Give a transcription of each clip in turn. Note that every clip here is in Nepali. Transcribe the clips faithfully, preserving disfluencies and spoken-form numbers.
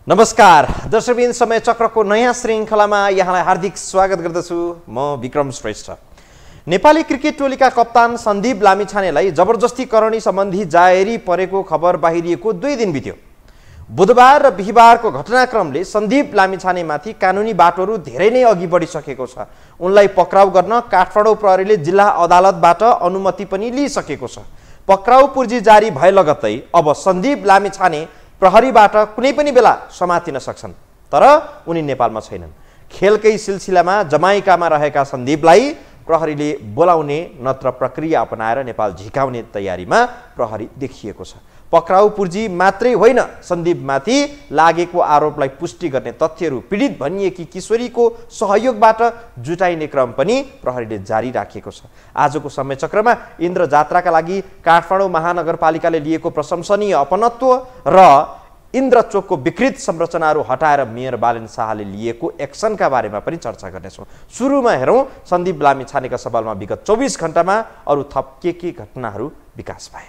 नमस्कार दर्शकबिन समय चक्रको नयाँ श्रृङ्खलामा यहाँलाई हार्दिक स्वागत गर्दछु। म विक्रम श्रेष्ठ। नेपाली क्रिकेट टोलीका कप्तान सन्दीप लामिछानेलाई जबरजस्तीकरणी सम्बन्धी जाहेरी परेको खबर बाहिरिएको दुई दिन बित्यो। बुधबार र बिहिबारको घटनाक्रमले सन्दीप लामिछानेमाथि कानुनी बाटोहरू धेरै नै अघि बढिसकेको छ। उनलाई पक्राउ गर्न काठमाडौँ प्रहरीले जिल्ला अदालतबाट अनुमति पनि लिइसकेको छ। पक्राउ पूर्जी जारी भए लगत्तै अब सन्दीप लामिछाने प्रहरीबाट कुनै पनि बेला समातिन सक्छन्। तर उनी नेपालमा छैनन्। खेलकै सिलसिलामा जमाइकामा रहेका सन्दीपलाई प्रहरीले बोलाउने नत्र प्रक्रिया अपनाएर नेपाल झिकाउने तयारीमा प्रहरी देखिएको छ। पक्राउ पूर्जी मात्रै होइन, सन्दीपमाथि लागेको आरोपलाई पुष्टि गर्ने तथ्यहरू पीडित भनिएकी किशोरीको सहयोगबाट जुटाइने क्रम पनि प्रहरीले जारी राखेको छ। आजको समय चक्रमा इन्द्र जात्राका लागि काठमाडौँ महानगरपालिकाले लिएको प्रशंसनीय अपनत्व र इन्द्र चोकको विकृत संरचनाहरू हटाएर मेयर बालेन शाहले लिएको एक्सनका बारेमा पनि चर्चा गर्नेछौँ। सुरुमा हेरौँ सन्दीप लामिछानेका सवालमा विगत चौबिस घण्टामा अरू थप के के घटनाहरू विकास भए।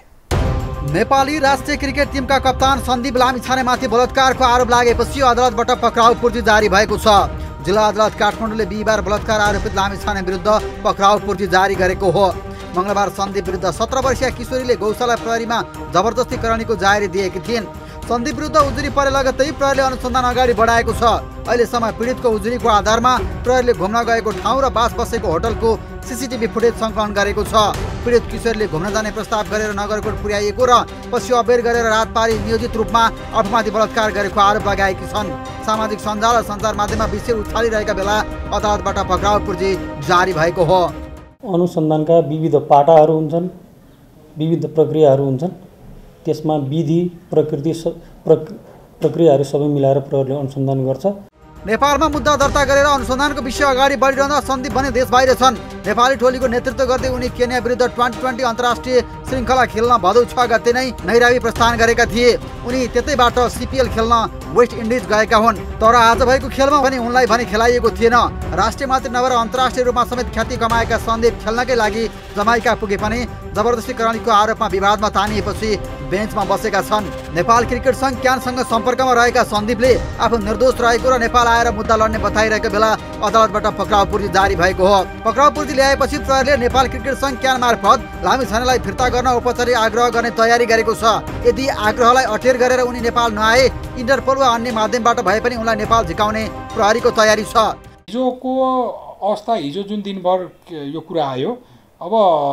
नेपाली राष्ट्रिय क्रिकेट टिमका कप्तान सन्दीप लामिछानेमाथि बलात्कारको आरोप लागेपछि अदालतबाट पक्राउ पूर्जी जारी भएको छ। जिल्ला अदालत काठमाडौँले बिहिबार बलात्कार आरोपित लामिछाने विरुद्ध पक्राउ पूर्जी जारी गरेको हो। मंगलबार सन्दीप विरुद्ध सत्र वर्षीय किशोरीले गौशाला प्रहरीमा जबरजस्तीकरणीको जाहेरी दिएकी थिइन्। सन्दीप विरुद्ध उजुरी परे लगत्तै प्रहरीले अनुसन्धान अगाडि बढाएको छ। अहिलेसम्म पीडितको उजुरीको आधारमा प्रहरीले घुम्न गएको ठाउँ र बास बसेको होटलको सीसीटीभी फुटेज सङ्कलन गरेको छ। पीडित किशोरले घुम्न जाने प्रस्ताव गरेर नगरकोट पुर्याइएको र पछि अबेर गरेर रात पारी नियोजित रूपमा आफूमाथि बलात्कार गरेको आरोप लगाएकी छन्। सामाजिक सञ्जाल र सञ्चार माध्यममा विषय उछालिरहेका बेला अदालतबाट पक्राउ पूर्जी जारी भएको हो। अनुसन्धानका विविध पाटाहरू हुन्छन्, विविध प्रक्रियाहरू हुन्छन्। त्यसमा विधि प्रकृति प्रक्रियाहरू सबै मिलाएर प्रहरीले अनुसन्धान गर्छ। नेपालमा मुद्दा दर्ता गरेर अनुसन्धानको विषय अगाडि बढिरहँदा सन्दीप भने देश बाहिर छन्। नेपाली टोलीको नेतृत्व गर्दै उनी केन्या विरुद्ध ट्वेन्टी ट्वेन्टी अन्तर्राष्ट्रिय श्रृङ्खला खेल्न भदौ छ गते नै नैरावी प्रस्थान गरेका थिए। उनी त्यतैबाट सिपिएल खेल्न वेस्ट इन्डिज गएका हुन्। तर आज भएको खेलमा पनि उनलाई भने खेलाइएको थिएन। राष्ट्रिय मात्र नभएर अन्तर्राष्ट्रिय रूपमा समेत ख्याति कमाएका सन्दीप खेल्नकै लागि जमाइका पुगे पनि जबरजस्तीकरणीको आरोपमा विवादमा तानिएपछि बेन्चमा बसेका छन्। नेपाल क्रिकेट सङ्घ क्यानसँग सम्पर्कमा रहेका सन्दीपले आफू निर्दोष रहेको र नेपाल आएर मुद्दा लड्ने बताइरहेको बेला अदालतबाट पक्राउ पूर्जी जारी भएको हो। पक्राउ पूर्जी ल्याएपछि प्रहरीले नेपाल क्रिकेट सङ्घ क्यान मार्फत लामिछानेलाई फिर्ता गर्न औपचारिक आग्रह गर्ने तयारी गरेको छ। यदि आग्रहलाई अटेर गरेर उनी नेपाल नआए इन्टरपोल वा अन्य माध्यमबाट भए पनि उनलाई नेपाल झिकाउने प्रहरीको तयारी छ। हिजोको अवस्था, हिजो जुन दिनभर यो कुरा आयो, अब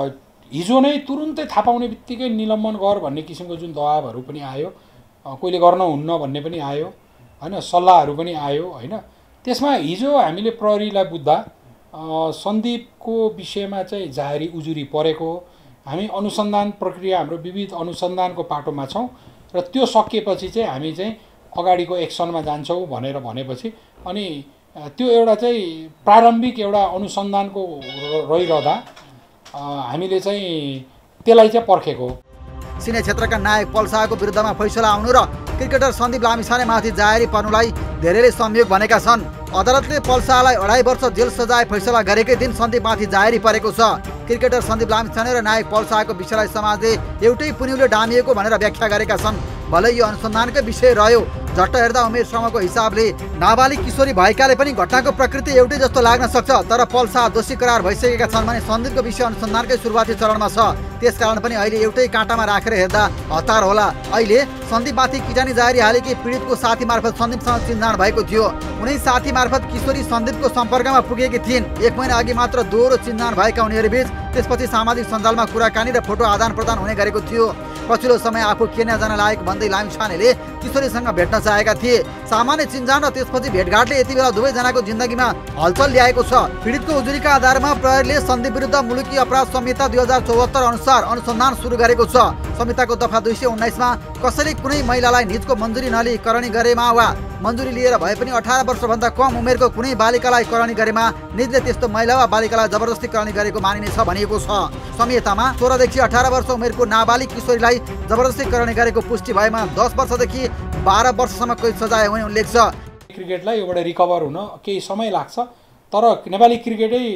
हिजो नै तुरुन्तै थाहा पाउने बित्तिकै निलम्बन गर भन्ने किसिमको जुन दबाबहरू पनि आयो, कोहीले गर्न हुन्न भन्ने पनि आयो होइन, सल्लाहहरू पनि आयो होइन। त्यसमा हिजो हामीले प्रहरीलाई बुझ्दा सन्दीपको विषयमा चाहिँ जाहेरी उजुरी परेको, हामी अनुसन्धान प्रक्रिया हाम्रो विविध अनुसन्धानको पाटोमा छौँ र त्यो सकिएपछि चाहिँ हामी चाहिँ अगाडिको एक्सनमा जान्छौँ भनेर भनेपछि अनि त्यो एउटा चाहिँ प्रारम्भिक एउटा अनुसन्धानको रहिरहँदा हामीले चाहिँ त्यसलाई चाहिँ पर्खेको। सिने क्षेत्रका नायक पल शाहको विरुद्धमा फैसला आउनु र क्रिकेटर सन्दीप लामिछानेमाथि जाहेरी पर्नुलाई धेरैले संयोग भनेका छन्। अदालतले पल शाहलाई अढाई वर्ष जेल सजाय फैसला गरेकै दिन सन्दीपमाथि जाहेरी परेको छ। क्रिकेटर सन्दीप लामिछाने र नायक पल शाहको विषयलाई समाजले एउटै पुन्युले डामिएको भनेर व्याख्या गरेका छन्। भलै यो अनुसन्धानकै विषय रह्यो, झट्ट हेर्दा उमेर समूहको हिसाबले नाबालिग किशोरी भएकाले पनि घटनाको प्रकृति एउटै जस्तो लाग्न सक्छ। तर पल शाह दोषी करार भइसकेका छन् भने सन्दीपको विषय अनुसन्धानकै सुरुवाती चरणमा छ। त्यसकारण पनि अहिले एउटै काँटामा राखेर हेर्दा हतार होला। अहिले सन्दीपमाथि किटानी जाहेरी हालेकी पीडितको साथी मार्फत सन्दीपसँग चिन्जान भएको थियो। उनै साथी मार्फत किशोरी सन्दीपको सम्पर्कमा पुगेकी थिइन्। एक महिना अघि मात्र दोहोरो चिन्जान भएका उनीहरूबीच त्यसपछि सामाजिक सञ्जालमा कुराकानी र फोटो आदान प्रदान हुने गरेको थियो। पछिल्लो समय आफू केन्या जान लागेको भन्दै लामिछानेले किशोरीसँग भेट्न चाहेका थिए। सामान्य चिन्जान र त्यसपछि भेटघाटले यति बेला दुवैजनाको जिन्दगीमा हलचल ल्याएको छ। पीडितको उजुरीका आधारमा प्रहरीले सन्दीप विरुद्ध मुलुकी अपराध संहिता दुई हजार चौहत्तर अनुसार अनुसन्धान सुरु गरेको छ। संहिताको दफा दुई सय उन्नाइसमा कसैले कुनै महिलालाई निजको मन्जुरी नलिई करणी गरेमा वा मन्जुरी लिएर भए पनि अठार वर्षभन्दा कम उमेरको कुनै बालिकालाई करणी गरेमा निजले त्यस्तो महिला वा बालिकालाई जबरजस्ती करणी गरेको मानिनेछ भनिएको छ। संहितामा सोह्रदेखि अठार वर्ष उमेरको नाबालिग किशोरीलाई जबरजस्ती करणी गरेको पुष्टि भएमा दस वर्षदेखि बाह्र वर्षसम्मको सजाय हुने उल्लेख छ। क्रिकेटलाई एउटा रिकभर हुन केही समय लाग्छ, तर नेपाली क्रिकेटै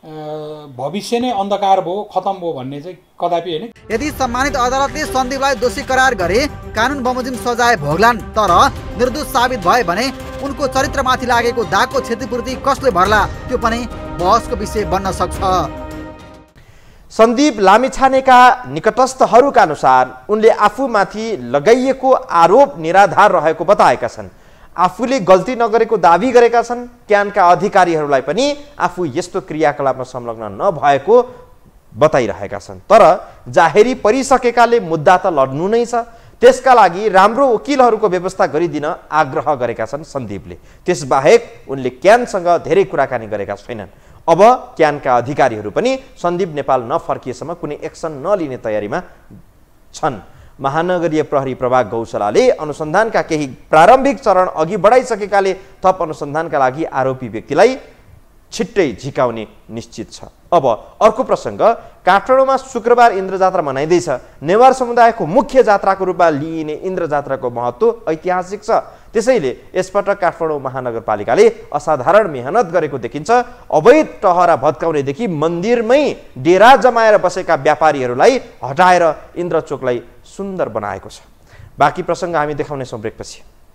भविष्य नै अन्धकार भयो, खतम भयो भन्ने चाहिँ कदापि होइन। यदि सम्मानित अदालतले सन्दीपलाई दोषी करार गरे कानुन बमोजिम सजाय भोग्लान्, तर निर्दोष साबित भए भने उनको चरित्रमाथि लागेको दागको क्षतिपूर्ति कसले भर्ला, त्यो पनि बहसको विषय बन्न सक्छ। सन्दीप लामिछानेका निकटस्थहरूका अनुसार उनले आफूमाथि लगाइएको आरोप निराधार रहेको बताएका छन्। आफूले गल्ती नगरेको दाबी गरेका छन्। क्यानका अधिकारीहरूलाई पनि आफू यस्तो क्रियाकलापमा संलग्न नभएको बताइरहेका छन्। तर जाहेरी परिसकेकाले मुद्दा त लड्नु नै छ। त्यसका लागि राम्रो वकिलहरूको व्यवस्था गरिदिन आग्रह गरेका छन् सन्दीपले। त्यसबाहेक उनले क्यानसँग धेरै कुराकानी गरेका छैनन्। अब क्यानका अधिकारीहरू पनि सन्दीप नेपाल नफर्किएसम्म कुनै एक्सन नलिने तयारीमा छन्। महानगरीय प्रहरी प्रभाग गौशालाले अनुसन्धानका केही प्रारम्भिक चरण अघि बढाइसकेकाले थप अनुसन्धानका लागि आरोपी व्यक्तिलाई छिट्टै झिकाउने निश्चित छ। अब अर्को प्रसङ्ग, काठमाडौँमा शुक्रबार इन्द्र जात्रा मनाइँदैछ। नेवार समुदायको मुख्य जात्राको रूपमा लिइने इन्द्र जात्राको महत्त्व ऐतिहासिक छ। त्यसैले यसपटक काठमाडौँ महानगरपालिकाले असाधारण मेहनत गरेको देखिन्छ। अवैध टहरा भत्काउनेदेखि मन्दिरमै डेरा जमाएर बसेका व्यापारीहरूलाई हटाएर इन्द्रचोकलाई सुन्दर बनाएको छ। बाँकी प्रसङ्ग हामी देखाउनेछौँ ब्रेकपछि।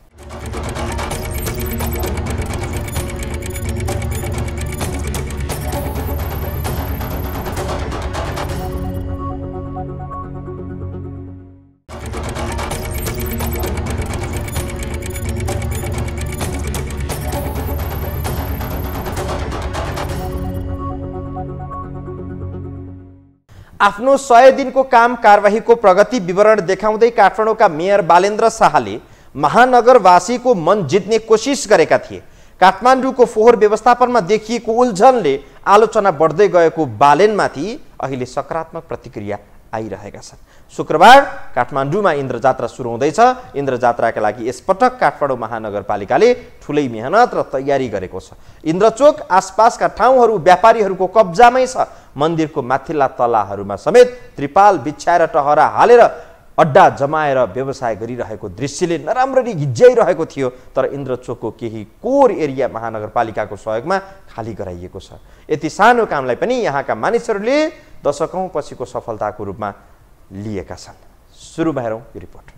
आफ्नो सय दिनको काम कारबाहीको प्रगति विवरण देखाउँदै काठमाडौँका मेयर बालेन्द्र शाहले महानगरवासीको मन जित्ने कोसिस गरेका थिए। काठमाडौँको फोहोर व्यवस्थापनमा देखिएको उल्झनले आलोचना बढ्दै गएको बालेनमाथि अहिले सकारात्मक प्रतिक्रिया आइरहेका छन्। शुक्रबार काठमाडौँमा इन्द्र जात्रा सुरु हुँदैछ। इन्द्र जात्राका लागि यसपटक काठमाडौँ महानगरपालिकाले ठुलै मेहनत र तयारी गरेको छ। इन्द्रचोक आसपासका ठाउँहरू व्यापारीहरूको कब्जामै छ। मन्दिरको माथिल्ला तलाहरूमा समेत त्रिपाल बिछ्याएर टहरा हालेर अड्डा जमाएर व्यवसाय गरिरहेको दृश्यले नराम्ररी गिज्याइरहेको थियो। तर इन्द्रचोकको केही कोर एरिया महानगरपालिकाको सहयोगमा खाली गराइएको छ। यति सानो कामलाई पनि यहाँका मानिसहरूले दशकौं पछिको सफलताको रूपमा लिएका छन्। सुरु भएरौँ यो रिपोर्ट।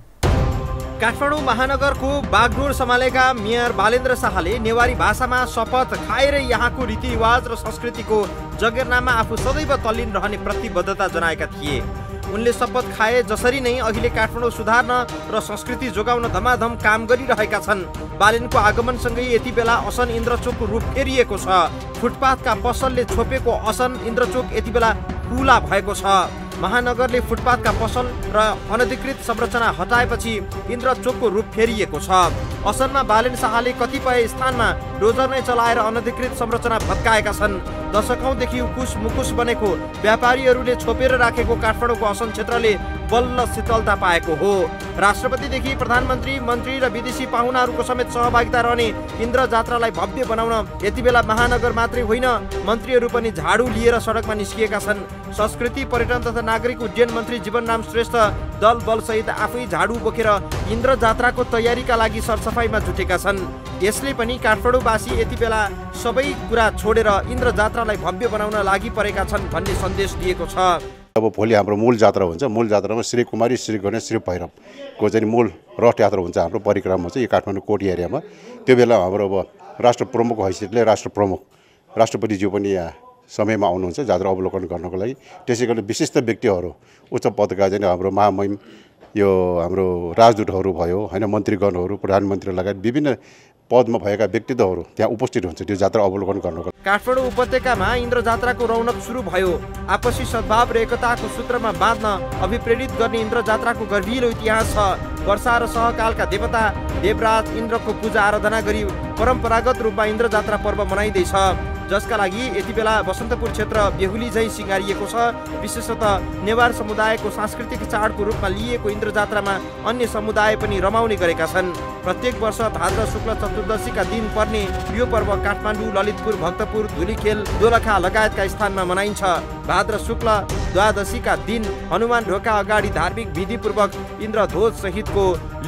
काठमाडौँ महानगरको बागडोर सम्हालेका मेयर बालेन्द्र शाहले नेवारी भाषामा शपथ खाएरै यहाँको रीतिरिवाज र संस्कृतिको जगेर्नामा आफू सदैव तल्लीन रहने प्रतिबद्धता जनाएका थिए। उनले शपथ खाए जसरी नै अहिले काठमाडौँ सुधार्न र संस्कृति जोगाउन धमाधम काम गरिरहेका छन्। बालेनको आगमनसँगै यति बेला असन इन्द्रचोकको रूप फेरिएको छ। फुटपाथका पसलले छोपेको असन इन्द्रचोक यति बेला खुला भएको छ। महानगरले फुटपाथका पसल र अनधिकृत संरचना हटाएपछि इन्द्रचोकको रूप फेरिएको छ। असनमा बालेन शाहले कतिपय स्थानमा डोजर नै चलाएर अनधिकृत संरचना भत्काएका छन्। दशकौंदेखि उकुस मुकुस बनेको व्यापारीहरूले छोपेर राखेको काठमाडौँको असन क्षेत्रले बल्ल शीतलता पाएको हो। राष्ट्रपतिदेखि प्रधानमन्त्री, मन्त्री र विदेशी पाहुनाहरूको समेत सहभागिता रहने इन्द्र जात्रालाई भव्य बनाउन यति बेला महानगर मात्रै होइन, मन्त्रीहरू पनि झाडु लिएर सडकमा निस्किएका छन्। संस्कृति, पर्यटन तथा नागरिक उड्डयन मन्त्री जीवनराम श्रेष्ठ दल बलसहित आफै झाडु बोकेर इन्द्र जात्राको तयारीका लागि सरसफाइमा जुटेका छन्। यसले पनि काठमाडौँवासी यति बेला सबै कुरा छोडेर इन्द्र जात्रालाई भव्य बनाउन लागि परेका छन् भन्ने सन्देश दिएको छ। अब भोलि हाम्रो मूल जात्रा हुन्छ। मूल जात्रामा श्री कुमारी, श्री गणेश, श्री भैरवको चाहिँ मूल रथ यात्रा हुन्छ। हाम्रो परिक्रमा हुन्छ यो काठमाडौँ कोट एरियामा। त्यो बेला हाम्रो अब राष्ट्र प्रमुखको हैसियतले राष्ट्र प्रमुख राष्ट्रपतिज्यू पनि यहाँ समयमा आउनुहुन्छ जात्रा अवलोकन गर्नको लागि। त्यसै गरी विशिष्ट व्यक्तिहरू उच्च पदका चाहिँ हाम्रो महामहिम यो हाम्रो राजदूतहरू भयो होइन, मन्त्रीगणहरू, प्रधानमन्त्री लगायत विभिन्न पदमा भएका व्यक्तित्वहरू त्यहाँ उपस्थित हुन्छ त्यो जात्रा अवलोकन गर्नको। काठमाडौँ उपत्यकामा इन्द्र जात्राको रौनक सुरु भयो। आपसी सद्भाव र एकताको सूत्रमा बाँध्न अभिप्रेरित गर्ने इन्द्र जात्राको गर्भिलो इतिहास छ। वर्षा र सहकालका देवता देवराज इन्द्रको पूजा आराधना गरी परम्परागत रूपमा इन्द्र जात्रा पर्व मनाइँदैछ, जसका लागि यति बेला बसन्तपुर क्षेत्र बेहुली झैँ सिँगारिएको छ। विशेषतः नेवार समुदायको सांस्कृतिक चाडको रूपमा लिएको इन्द्र जात्रामा अन्य समुदाय पनि रमाउने गरेका छन्। प्रत्येक वर्ष भाद्र शुक्ल चतुर्दशीका दिन पर्ने यो पर्व काठमाडौँ, ललितपुर, भक्तपुर, धुलीखेल, दोलखा लगायतका स्थानमा मनाइन्छ। भाद्र शुक्ल द्वादशीका दिन हनुमान ढोका अगाडि धार्मिक विधिपूर्वक इन्द्रध्वज सहितको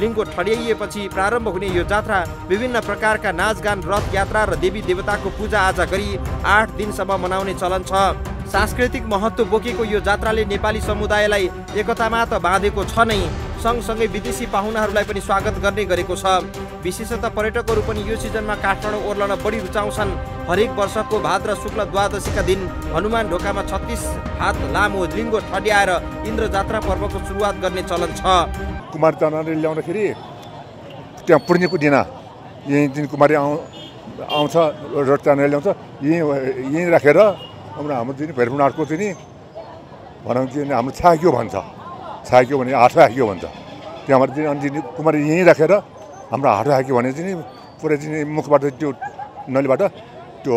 लिङ्गो ठड्याइएपछि प्रारम्भ हुने यो जात्रा विभिन्न प्रकारका नाचगान, रथ यात्रा र देवी देवताको पूजाआजा गरी आठ दिनसम्म मनाउने चलन छ। सांस्कृतिक महत्त्व बोकेको यो जात्राले नेपाली समुदायलाई एकतामा त बाँधेको छ नै, सँगसँगै विदेशी पाहुनाहरूलाई पनि स्वागत गर्ने गरेको छ। विशेषतः पर्यटकहरू पनि यो सिजनमा काठमाडौँ ओर्लन बढी रुचाउँछन्। हरेक वर्षको भाद्र शुक्ल द्वादशीका दिन हनुमान ढोकामा छत्तीस हात लामो लिङ्गो ठड्याएर इन्द्र जात्रा पर्वको सुरुवात गर्ने चलन छ। कुमारी तनले ल्याउँदाखेरि त्यहाँ पूर्णिमाको दिन यही दिन कुमारी आउ आउँछ र तनले ल्याउँछ, यहीँ यहीँ राखेर हाम्रो हाम्रो चाहिँ भैरवनाथको चाहिँ नि भनौँ चाहिँ हाम्रो छाक्यो भन्छ, छाक्यो भने हात हाक्यो भन्छ। त्यहाँबाट चाहिँ अनि कुमारी यहीँ राखेर हाम्रो हात हाक्यो भने चाहिँ पुरै चाहिँ मुखबाट त्यो नलीबाट त्यो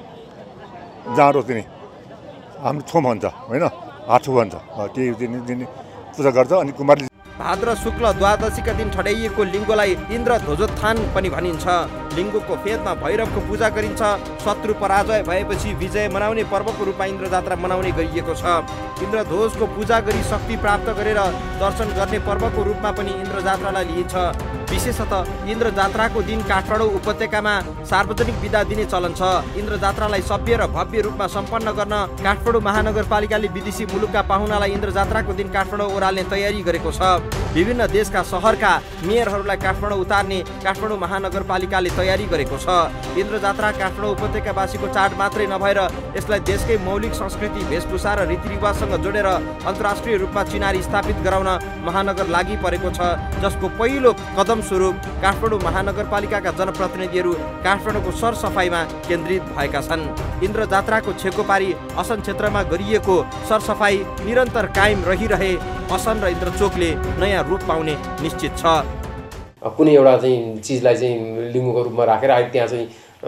जाँडो चाहिँ हाम्रो छो भन्छ होइन, हात छो भन्छ, त्यही चाहिँ पूजा गर्छ। अनि कुमारले भाद्र शुक्ल द्वादशीका दिन ठड्याइएको लिङ्गोलाई इन्द्र ध्वजोत्थान पनि भनिन्छ। लिङ्गोको फेदमा भैरवको पूजा गरिन्छ। शत्रु पराजय भएपछि विजय मनाउने पर्वको रूपमा इन्द्र जात्रा मनाउने गरिएको छ। इन्द्र ध्वजको पूजा गरी शक्ति प्राप्त गरेर दर्शन गर्ने पर्वको रूपमा पनि इन्द्र जात्रालाई लिइन्छ। विशेषतः इन्द्र जात्राको दिन काठमाडौँ उपत्यकामा सार्वजनिक बिदा दिने चलन छ। इन्द्र जात्रालाई सभ्य र भव्य रूपमा सम्पन्न गर्न काठमाडौँ महानगरपालिकाले विदेशी मुलुकका पाहुनालाई इन्द्र जात्राको दिन काठमाडौँ ओह्राल्ने तयारी गरेको छ। विभिन्न देशका सहरका मेयरहरूलाई काठमाडौँ उतार्ने काठमाडौँ महानगरपालिकाले तयारी गरेको छ। इन्द्र जात्रा काठमाडौँ उपत्यकावासीको चाड मात्रै नभएर यसलाई देशकै मौलिक संस्कृति, वेशभूषा र रीतिरिवाजसँग जोडेर अन्तर्राष्ट्रिय रूपमा चिनारी स्थापित गराउन महानगर लागि परेको छ, जसको पहिलो कदम स्वरूप काठमाडौँ महानगरपालिकाका जनप्रतिनिधिहरू काठमाडौँको सरसफाइमा केन्द्रित भएका छन्। इन्द्र जात्राको छेको पारी असन क्षेत्रमा गरिएको सरसफाइ निरन्तर कायम रहिरहे असन र इन्द्रचोकले नयाँ रूप पाउने निश्चित छ। कुनै एउटा चाहिँ चिजलाई चाहिँ लिङ्गोको रूपमा राखेर अहिले त्यहाँ चाहिँ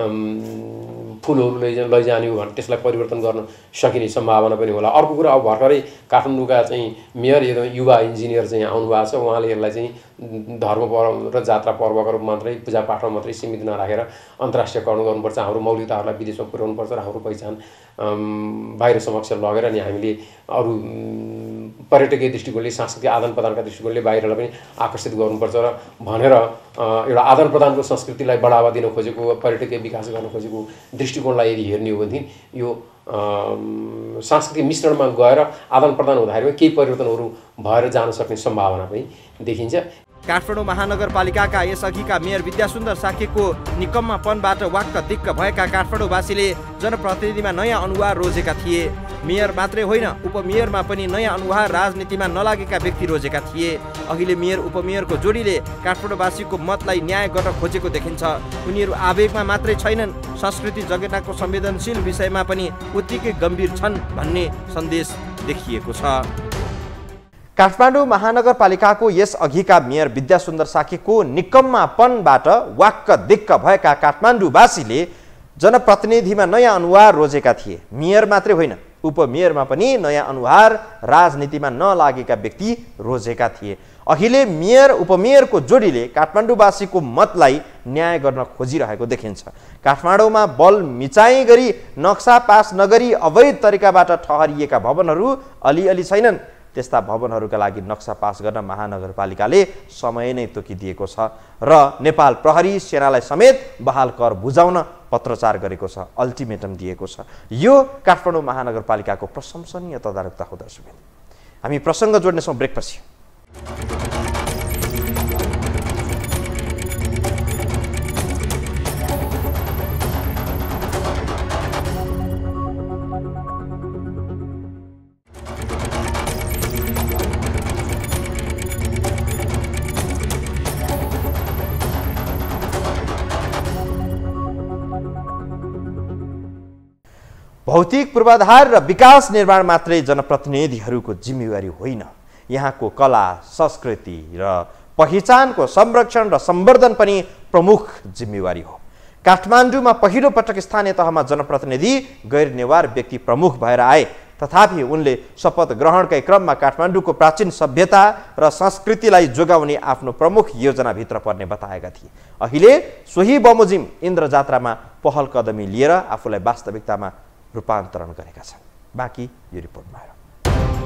फुलहरू लैजा लैजाने हो भने त्यसलाई परिवर्तन गर्न सकिने सम्भावना पनि होला। अर्को कुरा, अब भर्खरै काठमाडौँका चाहिँ मेयर एकदम युवा इन्जिनियर चाहिँ आउनु भएको छ। उहाँले यसलाई चाहिँ धर्म पर्व र जात्रा पर्वको रूपमा मात्रै पूजापाठमा मात्रै सीमित नराखेर अन्तर्राष्ट्रियकरण गर्नुपर्छ, हाम्रो मौलिकताहरूलाई विदेशमा पुर्याउनुपर्छ र हाम्रो पहिचान बाहिर समक्ष लगेर अनि हामीले अरू पर्यटकीय दृष्टिकोणले, सांस्कृतिक आदान प्रदानका दृष्टिकोणले बाहिरलाई पनि आकर्षित गर्नुपर्छ र भनेर एउटा आदान प्रदानको संस्कृतिलाई बढावा दिन खोजेको, पर्यटकीय विकास गर्न खोजेको दृष्टिकोणलाई यदि हेर्ने हो भनेदेखि यो सांस्कृतिक मिश्रणमा गएर आदान प्रदान हुँदाखेरि केही परिवर्तनहरू भएर जान सक्ने सम्भावना पनि देखिन्छ। काठमाडौँ महानगरपालिकाका यसअघिका मेयर विद्यासुन्दर साकेको निकम्मापनबाट वाक्क दिक्क भएका काठमाडौँवासीले जनप्रतिनिधिमा नयाँ अनुहार रोजेका थिए। मेयर मात्रै होइन, उपमेयरमा पनि नयाँ अनुहार राजनीतिमा नलागेका व्यक्ति रोजेका थिए। अहिले मेयर उपमेयरको जोडीले काठमाडौँवासीको मतलाई न्याय गर्न खोजेको देखिन्छ। उनीहरू आवेगमा मात्रै छैनन्, संस्कृति जगेर्नाको संवेदनशील विषयमा पनि उत्तिकै गम्भीर छन् भन्ने सन्देश देखिएको छ। काठमाडौँ महानगरपालिकाको यस अघिका मेयर विद्यासुन्दर साकेको निकम्मापनबाट वाक्क दिक्क भएका काठमाडौँवासीले जनप्रतिनिधिमा नयाँ अनुहार रोजेका थिए। मेयर मात्रै होइन, उपमेयरमा पनि नयाँ अनुहार राजनीतिमा नलागेका व्यक्ति रोजेका थिए। अहिले मेयर उपमेयरको जोडीले काठमाडौँवासीको मतलाई न्याय गर्न खोजिरहेको देखिन्छ। काठमाडौँमा बल मिचाइ गरी नक्सा पास नगरी अवैध तरिकाबाट ठहरिएका भवनहरू अलिअलि छैनन्। त्यस्ता भवनहरूका लागि नक्सा पास गर्न महानगरपालिकाले समय नै तोकिदिएको छ र नेपाल प्रहरी सेनालाई समेत बहाल कर बुझाउन पत्रचार गरेको छ, अल्टिमेटम दिएको छ। यो काठमाडौँ महानगरपालिकाको प्रशंसनीय तदारुकता हो। दर्शक, हामी प्रसङ्ग जोड्नेछौँ ब्रेकपछि। भौतिक पूर्वाधार र विकास निर्माण मात्रै जनप्रतिनिधिहरूको जिम्मेवारी होइन, यहाँको कला, संस्कृति र पहिचानको संरक्षण र सम्वर्धन पनि प्रमुख जिम्मेवारी हो। काठमाडौँमा पहिलो पटक स्थानीय तहमा जनप्रतिनिधि गैर नेवार व्यक्ति प्रमुख भएर आए, तथापि उनले शपथ ग्रहणकै क्रममा काठमाडौँको प्राचीन सभ्यता र संस्कृतिलाई जोगाउने आफ्नो प्रमुख योजनाभित्र पर्ने बताएका थिए। अहिले सोही बमोजिम इन्द्र जात्रामा पहल कदमी लिएर आफूलाई वास्तविकतामा रूपान्तरण गरेका छन्। बाँकी यो रिपोर्टमा आयो।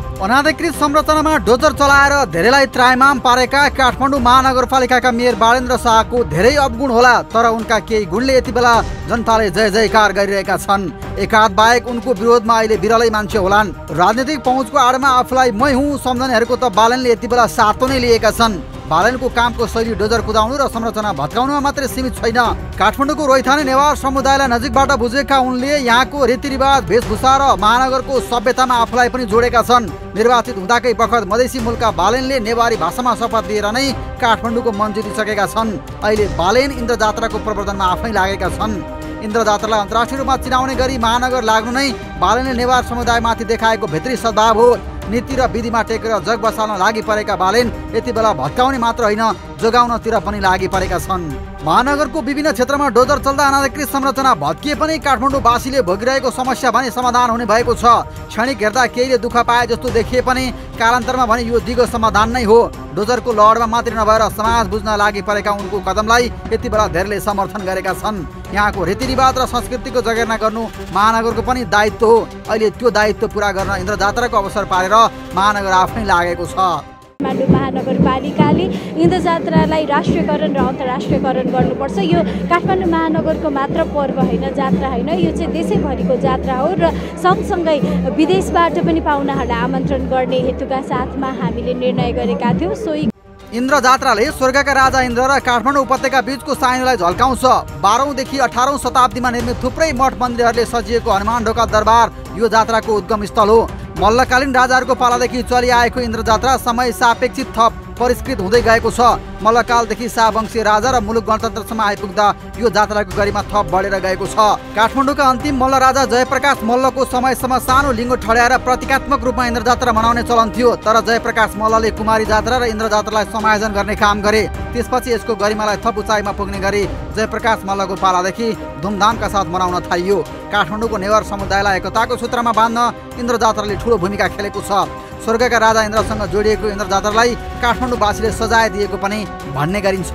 अनाधिकृत संरचनामा डोजर चलाएर धेरैलाई त्राइमाम पारेका काठमाडौँ महानगरपालिकाका मेयर बालेन्द्र शाहको धेरै अवगुण होला, तर उनका केही गुणले यति बेला जनताले जय जयकार गरिरहेका छन्। एकाध बाहेक उनको विरोधमा अहिले बिरलै मान्छे होलान्। राजनीतिक पहुँचको आडमा आफूलाई मै हुँ सम्झनेहरूको त बालेनले यति बेला सातो नै लिएका छन्। बालेनको कामको शैली डोजर कुदाउनु र संरचना भत्काउनुमा मात्रै सीमित छैन। काठमाडौँको रोइथाने नेवार समुदायलाई नजिकबाट बुझेका उनले यहाँको रीतिरिवाज, वेशभूषा र महानगरको सभ्यतामा आफूलाई पनि जोडेका छन्। निर्वाचित हुँदाकै बखत मधेसी मूलका बालेनले नेवारी भाषामा शपथ लिएर नै काठमाडौँको मन जितिसकेका छन्। अहिले बालेन इन्द्र जात्राको प्रवर्धनमा आफै लागेका छन्। इन्द्र जात्रालाई अन्तर्राष्ट्रिय रूपमा चिनाउने गरी महानगर लाग्नु नै बालेनले नेवार समुदायमाथि देखाएको भित्री सद्भाव हो। नीति र विधिमा टेकेर जग बसाल्न लागि परेका बालेन यति बेला भत्काउने मात्र होइन, जोगाउनतिर पनि लागि परेका छन्। महानगरको विभिन्न क्षेत्रमा डोजर चल्दा अनाधिकृत संरचना भत्किए पनि काठमाडौँवासीले भोगिरहेको समस्या भने समाधान हुने भएको छ। क्षणिक हेर्दा केहीले दुःख पाए जस्तो देखिए पनि कालान्तरमा भने यो दिगो समाधान नै हो। डोजरको लहरमा मात्रै नभएर समाज बुझ्न लागि परेका उनको कदमलाई यति बेला धेरैले समर्थन गरेका छन्। यहाँको रीतिरिवाज र संस्कृतिको जगेर्ना गर्नु महानगरको पनि दायित्व हो। अहिले त्यो दायित्व पुरा गर्न इन्द्र जात्राको अवसर पारेर महानगर आफै लागेको छ। काठमाडौँ महानगरपालिकाले इन्द्र जात्रालाई राष्ट्रियकरण र अन्तर्राष्ट्रियकरण गर्नुपर्छ। यो काठमाडौँ महानगरको मात्र पर्व होइन, जात्रा होइन, यो चाहिँ देशैभरिको जात्रा हो र सँगसँगै विदेशबाट पनि पाहुनाहरूलाई आमन्त्रण गर्ने हेतुका साथमा हामीले निर्णय गरेका थियौँ। सोही इन्द्र जात्राले स्वर्गका राजा इन्द्र र काठमाडौँ उपत्यका बीचको साइनोलाई झल्काउँछ। बाह्रौँदेखि अठारौँ शताब्दीमा निर्मित थुप्रै मठ मन्दिरहरूले सजिएको हनुमान ढोका दरबार यो जात्राको उद्गम स्थल हो। मल्लकालीन राजाहरूको पालादेखि चलिआएको इन्द्र जात्रा समय सापेक्षित थप परिष्कृत हुँदै गएको छ। मल्लकालदेखि शाहवंशीय राजा र मुलुक गणतन्त्रसम्म आइपुग्दा यो जात्राको गरिमा थप बढेर गएको छ। काठमाडौँका अन्तिम मल्ल राजा जयप्रकाश मल्लको समयसम्म सानो लिङ्गो ठड्याएर प्रतीकात्मक रूपमा इन्द्र जात्रा मनाउने चलन थियो, तर जयप्रकाश मल्लले कुमारी जात्रा र इन्द्र जात्रालाई समायोजन गर्ने काम गरे। त्यसपछि यसको गरिमालाई थप उचाइमा पुग्ने गरी जयप्रकाश मल्लको पालादेखि धुमधामका साथ मनाउन थालियो। काठमाडौँको नेवार समुदायलाई एकताको सूत्रमा बाँध्न इन्द्र जात्राले ठुलो भूमिका खेलेको छ। स्वर्गका राजा इन्द्रसँग जोडिएको इन्द्र जात्रालाई काठमाडौँवासीले सजाय दिएको पनि भन्ने गरिन्छ।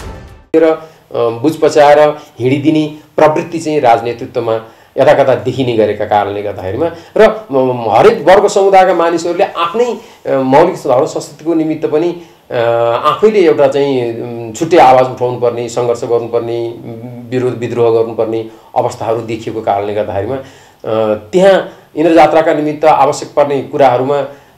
र बुझ पचाएर हिँडिदिने प्रवृत्ति चाहिँ राजनेतृत्वमा यताकता देखिने गरेका कारणले गर्दाखेरिमा र हरेक वर्ग समुदायका मानिसहरूले आफ्नै मौलिक धर्म संस्कृतिको निमित्त पनि आफैले एउटा चाहिँ छुट्टै आवाज उठाउनु पर्ने, सङ्घर्ष गर्नुपर्ने, विरोध विद्रोह गर्नुपर्ने अवस्थाहरू देखिएको कारणले गर्दाखेरिमा त्यहाँ इन्द्र जात्राका निमित्त आवश्यक पर्ने कुराहरूमा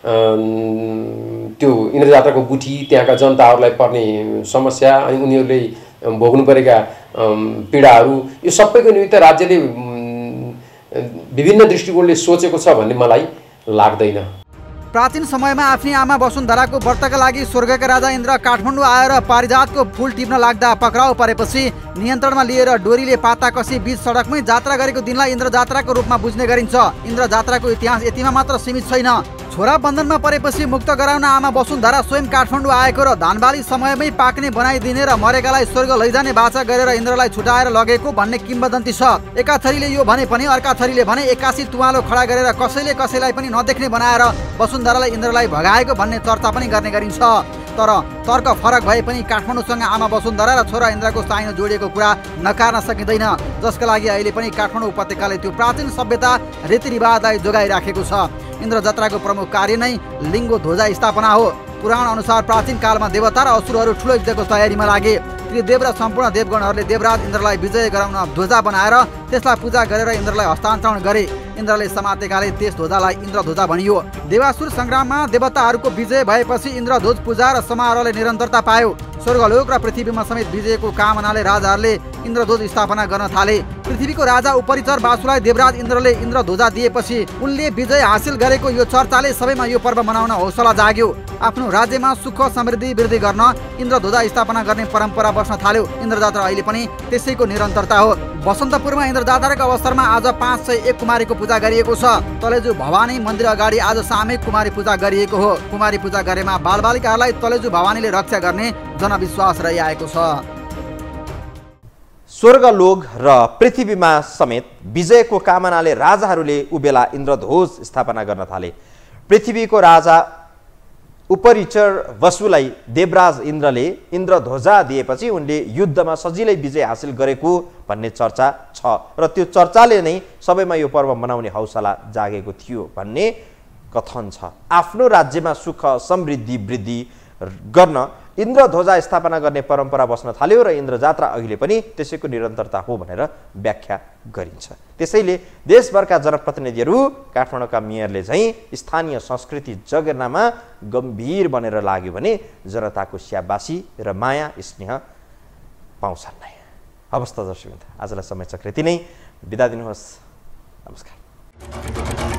त्यो इन्द्र जात्राको गुठी, त्यहाँका जनताहरूलाई पर्ने समस्या अनि उनीहरूले भोग्नु परेका पीडाहरू यो सबैको निमित्त राज्यले विभिन्न दृष्टिकोणले सोचेको छ भन्ने मलाई लाग्दैन। प्राचीन समयमा आफ्नी आमा वसुन्धराको व्रतका लागि स्वर्गका राजा इन्द्र काठमाडौँ आएर पारिजातको फुल टिप्न लाग्दा पक्राउ परेपछि नियन्त्रणमा लिएर डोरीले पाता कसी बीच सडकमै जात्रा गरेको दिनलाई इन्द्र जात्राको रूपमा बुझ्ने गरिन्छ। इन्द्र जात्राको इतिहास यतिमा मात्र सीमित छैन। छोरा बन्धनमा परेपछि मुक्त गराउन आमा वसुन्धरा स्वयं काठमाडौँ आएको र धानबाली समयमै पाक्ने बनाइदिने र मरेकालाई स्वर्ग लैजाने बाचा गरेर इन्द्रलाई छुटाएर लगेको भन्ने किम्बदन्ती छ। एका थरीले यो भने पनि अर्का थरीले भने एक्कासी तुवालो खडा गरेर कसैले कसैलाई पनि नदेख्ने बनाएर वसुन्धरालाई इन्द्रलाई भगाएको भन्ने चर्चा पनि गर्ने गरिन्छ। तर तर्क फरक भए पनि काठमाडौँसँग आमा वसुन्धरा र छोरा इन्द्रको साइनो जोडिएको कुरा नकार्न सकिँदैन, जसका लागि अहिले पनि काठमाडौँ उपत्यकाले त्यो प्राचीन सभ्यता रीतिरिवाजलाई जोगाइराखेको छ। इन्द्र जात्राको प्रमुख कार्य नै लिङ्गो ध्वजा स्थापना हो। पुराण अनुसार प्राचीन कालमा देवता र असुरहरू ठुलो युद्धको तयारीमा लागे। त्रिदेव र सम्पूर्ण देवगणहरूले देवराज इन्द्रलाई विजय गराउन ध्वजा बनाएर त्यसलाई पूजा गरेर इन्द्रलाई हस्तान्तरण गरे। इन्द्रले समातेकाले त्यस ध्वजालाई इन्द्र ध्वजा भनियो। देवासुर सङ्ग्राममा देवताहरूको विजय भएपछि इन्द्रध्वज पूजा र समारोहले निरन्तरता पायो। स्वर्गलोक र पृथ्वीमा समेत विजयको कामनाले राजाहरूले इन्द्रध्वज स्थापना गर्न थाले। पृथ्वीको राजा उपरिचर वासुलाई देवराज इन्द्रले इन्द्र ध्वजा दिएपछि उनले विजय हासिल गरेको यो चर्चाले सबैमा यो पर्व मनाउन हौसला जाग्यो। आफ्नो राज्यमा सुख समृद्धि वृद्धि गर्न इन्द्र ध्वजा स्थापना गर्ने परम्परा बस्न थाल्यो। इन्द्र जात्रा अहिले पनि त्यसैको निरन्तरता हो। बसन्तपुरमा इन्द्र जात्राको अवसरमा आज पाँच सय एक कुमारीको पूजा गरिएको छ। तलेजु भवानी मन्दिर अगाडि आज सामूहिक कुमारी पूजा गरिएको हो। कुमारी पूजा गरेमा बालबालिकाहरूलाई तलेजु भवानीले रक्षा गर्ने जनविश्वास रहिआएको छ। स्वर्गलोक र पृथ्वीमा समेत विजयको कामनाले राजाहरूले उबेला इन्द्रध्वज स्थापना गर्न थाले। पृथ्वीको राजा उपरिचर वसुलाई देवराज इन्द्रले इन्द्रध्वजा दिएपछि उनले युद्धमा सजिलै विजय हासिल गरेको भन्ने चर्चा छ र त्यो चर्चाले नै सबैमा यो पर्व मनाउने हौसला जागेको थियो भन्ने कथन छ। आफ्नो राज्यमा सुख समृद्धि वृद्धि गर्न इन्द्र ध्वजा स्थापना गर्ने परम्परा बस्न थाल्यो र इन्द्र जात्रा अहिले पनि त्यसैको निरन्तरता हो भनेर व्याख्या गरिन्छ। त्यसैले देशभरका जनप्रतिनिधिहरू काठमाडौँका मेयरले चाहिँ स्थानीय संस्कृति जगेर्नामा गम्भीर बनेर लाग्यो भने जनताको स्याबासी र माया स्नेह पाउँछन् नै। हवस् त दर्शक, आजलाई समय चक्र यति नै। बिदा दिनुहोस्। नमस्कार।